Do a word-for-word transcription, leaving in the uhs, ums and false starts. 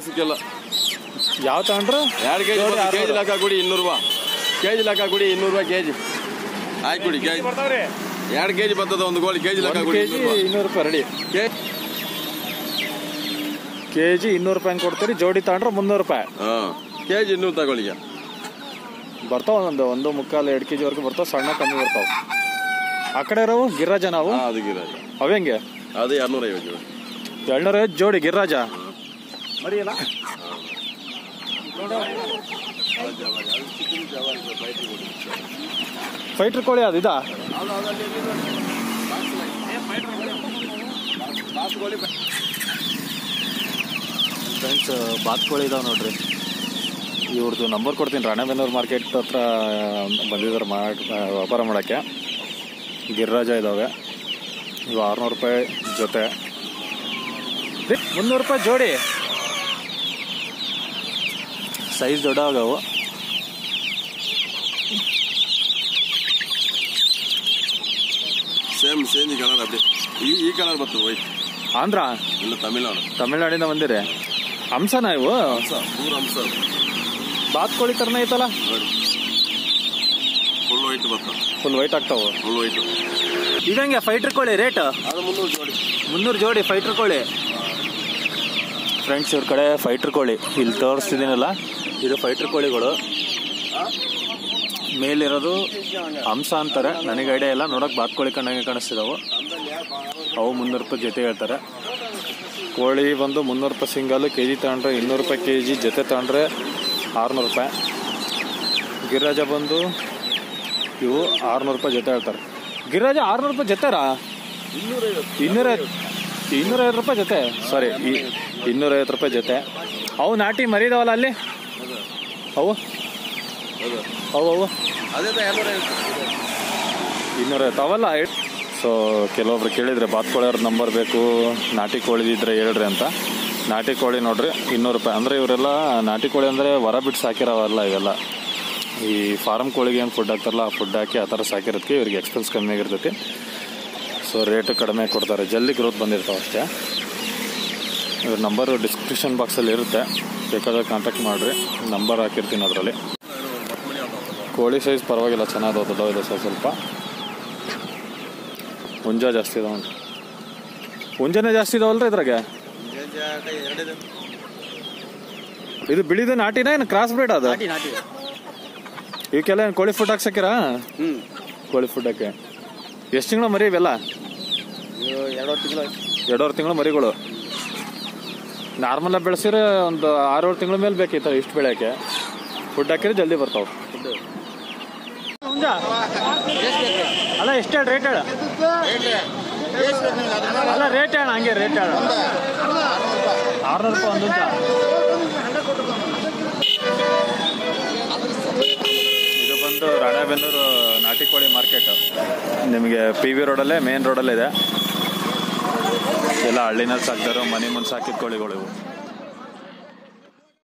ಸಿಕ್ಕಿಲ್ಲ. ಯಾವ ತಗೊಂಡ್ರು? ಎರಡು ಕೆ ಜಿ ಕೆ ಜಿ ಲೆಕ್ಕ ಕೊಡಿ ಇನ್ನೂರು ರೂಪಾಯಿ. ಕೆ ಜಿ ಲೆಕ್ಕ ಕೊಡಿ ಇನ್ನೂರು ರೂಪಾಯಿ ಕೆ ಜಿ. ಆಯ್ತು ಕೊಡಿ ಕೆ ಜಿ. ಎರಡು ಕೆ ಜಿ ಬರ್ತದ ಒಂದು ಕೋಳಿ. ಕೆ ಜಿ ಲೆಕ್ಕ ಕೊಡಿ ಇನ್ನೂರು ರೂಪಾಯಿ ರೆಡಿ. ಕೆ ಜಿ ಇನ್ನೂರು ರೂಪಾಯಿ ಕೊಡ್ತೀರಿ. ಜೋಡಿ ತಗೊಂಡ್ರೆ ಮುನ್ನೂರು ರೂಪಾಯಿ. ಹಾಂ ಕೆ ಜಿ ಇನ್ನೂರು ತಗೊಳ್ಳಿ. ಬರ್ತಾವ ಒಂದು ಒಂದು ಮುಕ್ಕಾಲು ಎರಡು ಕೆ ಜಿವರೆಗೂ ಬರ್ತಾವ. ಸಣ್ಣ ಕಮ್ಮಿ ಬರ್ತಾವ. ಆ ಕಡೆ ಇರೋವು ಗಿರಿರಾಜ. ನಾವು ಅದು ಗಿರಿರಾಜ ಅವೆಂಗೆ? ಅದು ಎರಡ್ನೂರ ಐವತ್ತು ಎರಡ್ನೂರ ಐವತ್ತು ಜೋಡಿ ಗಿರಿರಾಜ. ಮರಿಯಲ್ಲ ಫೈಟ್ರ್ ಕೋಳಿ ಅದು ಇದಾ? ಫ್ರೆಂಡ್ಸ್ ಬಾತ್ ಕೋಳಿ ಇದಾವೆ ನೋಡ್ರಿ. ಇವ್ರದ್ದು ನಂಬರ್ ಕೊಡ್ತೀನಿ. ರಾಣೆಬೆನ್ನೂರು ಮಾರ್ಕೆಟ್ ಹತ್ರ ಬಂದಿದ್ದಾರೆ ಮಾಡಿ ವ್ಯಾಪಾರ ಮಾಡೋಕ್ಕೆ. ಗಿರಿರಾಜ ಇದ್ದಾವೆ. ಇವು ಆರುನೂರು ರೂಪಾಯಿ ಜೊತೆ, ಮುನ್ನೂರು ರೂಪಾಯಿ ಜೋಡಿ. ಸೈಜ್ ದೊಡ್ಡವಾಗವು. ಸೇಮ್ ಸೇಮ್ ಈ ಕಲರ್ ಅದೇ ಈ ಈ ಕಲರ್ ಬರ್ತದೆ ವೈಟ್. ಆಂಧ್ರ ಇಲ್ಲ ತಮಿಳ್ನಾಡು. ತಮಿಳ್ನಾಡಿಂದ ಬಂದಿರಿ. ಹಂಸನಾ ಇವು? ಹಂಸ ಪೂರ ಹಂಸ. ಬಾತ್ ಕೋಳಿ ಥರನೇ ಐತಲ್ಲ. ಫುಲ್ ವೈಟ್ ಬರ್ತದೆ. ಫುಲ್ ವೈಟ್ ಆಗ್ತಾವೆ. Full white. ಇದಂಗೆ ಫೈಟ್ರ್ ಕೋಳಿ ರೇಟ್? ಅದು ಮುನ್ನೂರು ಜೋಡಿ. ಮುನ್ನೂರು ಜೋಡಿ ಫೈಟ್ರ್ ಕೋಳಿ. ಫ್ರೆಂಡ್ಸ್ ಇವ್ರ ಕಡೆ ಫೈಟ್ರ್ ಕೋಳಿ ಇಲ್ಲಿ ತೋರಿಸ್ತಿದ್ದೀನಲ್ಲ, ಇದು ಫೈಟ್ರ್ ಕೋಳಿಗಳು. ಮೇಲಿರೋದು ಹಂಸ ಅಂತಾರೆ. ನನಗೆ ಐಡಿಯಾ ಇಲ್ಲ. ನೋಡೋಕೆ ಬಾತ್ ಕೋಳಿ ಕಂಡಂಗೆ ಕಾಣಿಸ್ತಿದ್ದಾವೆ. ಅವು ಮುನ್ನೂರು ರೂಪಾಯಿ ಜೊತೆ ಹೇಳ್ತಾರೆ. ಕೋಳಿ ಬಂದು ಮುನ್ನೂರು ರೂಪಾಯಿ ಸಿಂಗಲ್. ಕೆ ಜಿ ತಗೊಂಡ್ರೆ ಇನ್ನೂರು ರೂಪಾಯಿ ಕೆ ಜಿ. ಜೊತೆ ತಗೊಂಡ್ರೆ ಆರುನೂರು ರೂಪಾಯಿ. ಗಿರಿರಾಜ ಬಂದು ಇವು ಆರುನೂರು ರೂಪಾಯಿ ಜೊತೆ ಹೇಳ್ತಾರೆ. ಗಿರಿರಾಜ ಆರುನೂರು ರೂಪಾಯಿ ಜೊತೆರಾ? ಇನ್ನೂರೈವತ್ತು ಇನ್ನೂರೈವತ್ತು ರೂಪಾಯಿ ಜೊತೆ. ಸಾರಿ, ಇನ್ನೂರೈವತ್ತು ರೂಪಾಯಿ ಜೊತೆ. ಅವು ನಾಟಿ ಮರಿದಾವಲ್ಲ ಅಲ್ಲಿ, ಅವು ಅವು ಅವು ಇನ್ನೂರೈವತ್ತು ಅವಲ್ಲ. ಸೊ ಕೆಲವೊಬ್ರು ಕೇಳಿದರೆ ಬಾತ್ ಕೋಳಿಯವ್ರ ನಂಬರ್ ಬೇಕು, ನಾಟಿ ಕೋಳಿ ಇದ್ರೆ ಹೇಳ್ರಿ ಅಂತ. ನಾಟಿ ಕೋಳಿ ನೋಡ್ರಿ ಇನ್ನೂರು ರೂಪಾಯಿ. ಅಂದರೆ ಇವರೆಲ್ಲ ನಾಟಿ ಕೋಳಿ ಅಂದರೆ ಹೊರ ಬಿಟ್ಟು ಸಾಕಿರೋವಲ್ಲ ಇವೆಲ್ಲ. ಈ ಫಾರಮ್ ಕೋಳಿಗೆ ಏನು ಫುಡ್ ಹಾಕ್ತಾರಲ್ಲ ಆ ಫುಡ್ ಹಾಕಿ ಆ ಥರ ಸಾಕಿರೋದಕ್ಕೆ ಇವ್ರಿಗೆ ಎಕ್ಸ್ಪೆನ್ಸ್ ಕಮ್ಮಿ ಆಗಿರ್ತೈತಿ. ಸೊ ರೇಟು ಕಡಿಮೆ ಕೊಡ್ತಾರೆ. ಜಲ್ದಿ ಗ್ರೋತ್ ಬಂದಿರ್ತಾವೆ ಅಷ್ಟೇ. ಇವ್ರ ನಂಬರು ಡಿಸ್ಕ್ರಿಪ್ಷನ್ ಬಾಕ್ಸಲ್ಲಿ ಇರುತ್ತೆ, ಬೇಕಾದ್ರೆ ಕಾಂಟ್ಯಾಕ್ಟ್ ಮಾಡಿರಿ. ನಂಬರ್ ಹಾಕಿರ್ತೀನಿ ಅದರಲ್ಲಿ. ಕೋಳಿ ಸೈಜ್ ಪರವಾಗಿಲ್ಲ, ಚೆನ್ನಾಗದ ದೊಡ್ಡವಿದೆ ಸರ್. ಸ್ವಲ್ಪ ಹುಂಜ ಜಾಸ್ತಿ ಇದಾವೆ. ಹುಂಜನೇ ಜಾಸ್ತಿ ಇದಾವಲ್ರಿ ಇದ್ರಾಗೆ? ಇದು ಬಿಳಿದು ನಾಟಿನ ಏನು ಕ್ರಾಸ್ ಬ್ರೀಡ್? ಅದು ಇವಕ್ಕೆಲ್ಲ ಏನು ಕೋಳಿ ಫುಡ್ ಹಾಕ್ಸಕ್ಕಿರಾ? ಕೋಳಿ ಫುಡ್ ಹಾಕಿ ಎಷ್ಟು ತಿಂಗಳು ಮರಿ ಇವೆಲ್ಲ? ಎರಡೂವರೆ ತಿಂಗಳು ಎರಡೂವರೆ ತಿಂಗಳು ಮರಿಗಳು. ನಾರ್ಮಲಾಗಿ ಬೆಳೆಸಿದ್ರೆ ಒಂದು ಆರೇಳು ತಿಂಗಳ ಮೇಲೆ ಬೇಕಿತ್ತು ಇಷ್ಟು ಬೆಳೆಯೋಕ್ಕೆ. ಫುಡ್ ಹಾಕಿದ್ರೆ ಜಲ್ದಿ ಬರ್ತಾವೆ. ಅಲ್ಲ ಎಷ್ಟು ಹೇಳಿ ರೇಟ್ ಹೇಳ? ಅಲ್ಲ ರೇಟ್ ಹೇಳ, ಹಂಗೆ ರೇಟ್ ಹೇಳ. ಆರುನೂರು ರೂಪಾಯಿ ಒಂದು. ಇದು ಬಂದು ರಾಣೆಬೆನ್ನೂರು ನಾಟಿ ಕೋಳಿ ಮಾರ್ಕೆಟ್. ನಿಮಗೆ ಪಿ ವಿ ರೋಡಲ್ಲೇ, ಮೇನ್ ರೋಡಲ್ಲೇ ಇದೆ. ಎಲ್ಲ ಹಳ್ಳಿನಲ್ಲಿ ಸಾಕ್ತಾರೋ, ಮನೆ ಮುಂದೆ ಸಾಕಿದ ಕೋಳಿಗಳು ಇವು.